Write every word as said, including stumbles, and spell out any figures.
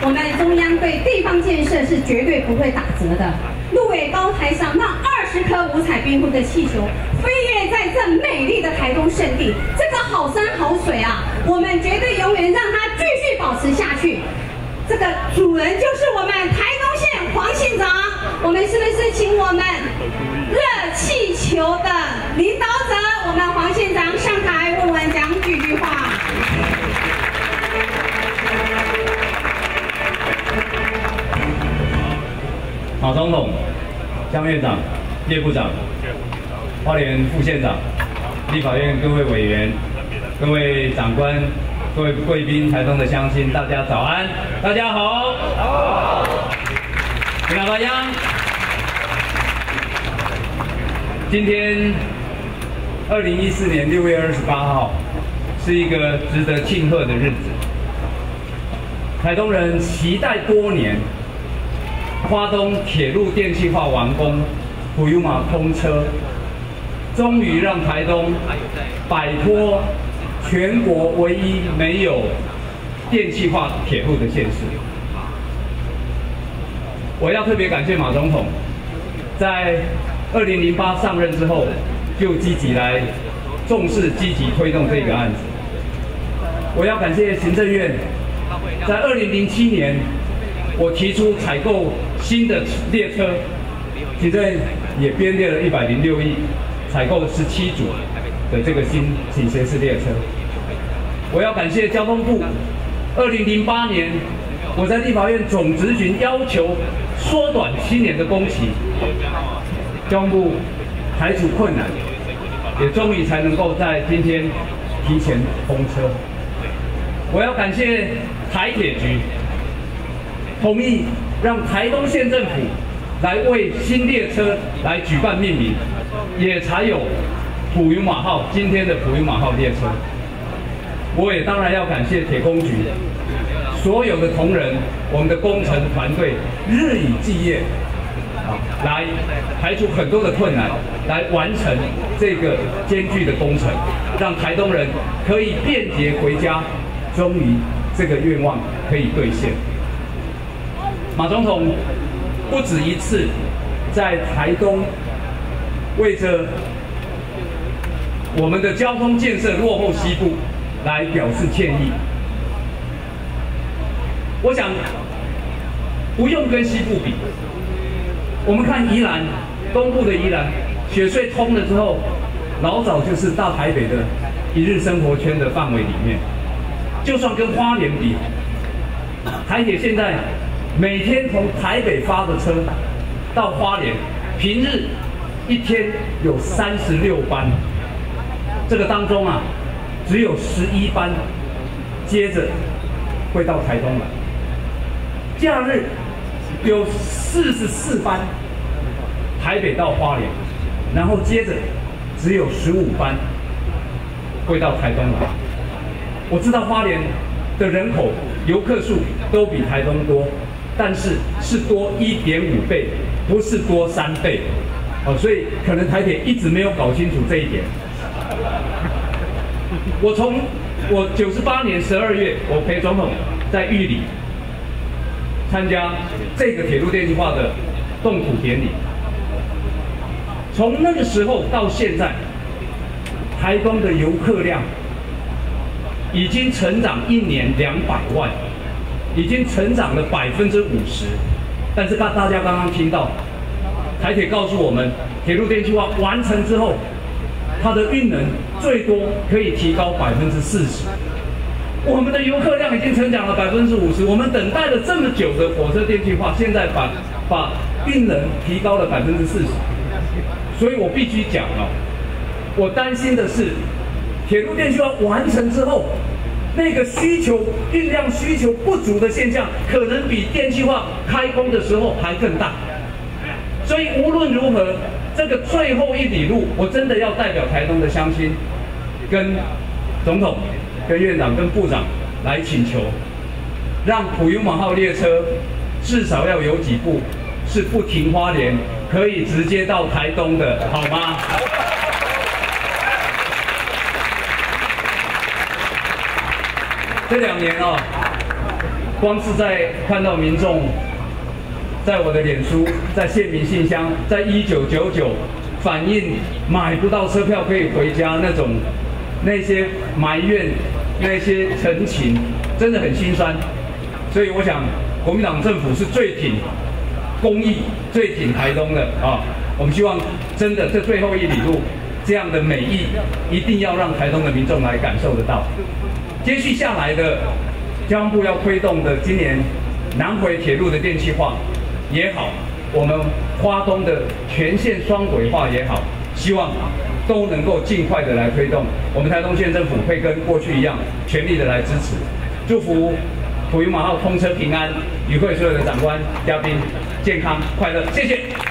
我们中央对地方建设是绝对不会打折的。路尾高台上那二十颗五彩缤纷的气球，飞跃在这美丽的台东圣地。这个好山好水啊，我们绝对永远让它继续保持下去。这个主人就是我们台东县黄县长。我们是不是请我们热气球的领导者，我们黄县长上台为我们讲几句话？ 马总统、江院长、叶部长、花莲副县长、立法院各位委员、各位长官、各位贵宾、台东的乡亲，大家早安，大家好。好。你好，大家。今天二零一四年六月二十八号是一个值得庆贺的日子。台东人期待多年。花东铁路电气化完工，普悠玛通车，终于让台东摆脱全国唯一没有电气化铁路的县市。我要特别感谢马总统，在二零零八上任之后，就积极来重视、积极推动这个案子。我要感谢行政院，在二零零七年。我提出采购新的列车，行政也编列了一百零六亿，采购十七组的这个新倾斜式列车。我要感谢交通部，二零零八年我在立法院总质询要求缩短七年的工期，交通部排除困难，也终于才能够在今天提前通车。我要感谢台铁局。同意让台东县政府来为新列车来举办命名，也才有普悠玛号今天的普悠玛号列车。我也当然要感谢铁工局所有的同仁，我们的工程团队日以继夜啊，来排除很多的困难，来完成这个艰巨的工程，让台东人可以便捷回家，终于这个愿望可以兑现。马总统不止一次在台东为着我们的交通建设落后西部来表示歉意。我想不用跟西部比，我们看宜兰东部的宜兰，雪隧通了之后，老早就是大台北的一日生活圈的范围里面。就算跟花莲比，台铁现在每天从台北发的车到花莲，平日一天有三十六班，这个当中啊，只有十一班接着会到台东来。假日有四十四班台北到花莲，然后接着只有十五班会到台东来。我知道花莲的人口游客数都比台东多。但是是多一点五倍，不是多三倍，哦，所以可能台铁一直没有搞清楚这一点。我从我九十八年十二月，我陪总统在玉里参加这个铁路电气化的动土典礼，从那个时候到现在，台东的游客量已经成长一年两百万。已经成长了百分之五十，但是大大家刚刚听到，台铁告诉我们，铁路电气化完成之后，它的运能最多可以提高百分之四十。我们的游客量已经成长了百分之五十，我们等待了这么久的火车电气化，现在把把运能提高了百分之四十。所以我必须讲哦，我担心的是，铁路电气化完成之后，那个需求运量需求不足的现象，可能比电气化开工的时候还更大。所以无论如何，这个最后一里路，我真的要代表台东的乡亲，跟总统、跟院长、跟部长来请求，让普悠玛号列车至少要有几部是不停花莲，可以直接到台东的，好吗？这两年哦， 光是在看到民众在我的脸书、在县民信箱、在一九九九反映买不到车票可以回家那种那些埋怨、那些陈情，真的很心酸。所以我想，国民党政府是最挺公益、最挺台东的啊。我们希望真的这最后一里路这样的美意，一定要让台东的民众来感受得到。接续下来的交通部要推动的今年南回铁路的电气化也好，我们花东的全线双轨化也好，希望都能够尽快的来推动。我们台东县政府会跟过去一样，全力的来支持。祝福普悠玛号通车平安，与会所有的长官、嘉宾健康快乐，谢谢。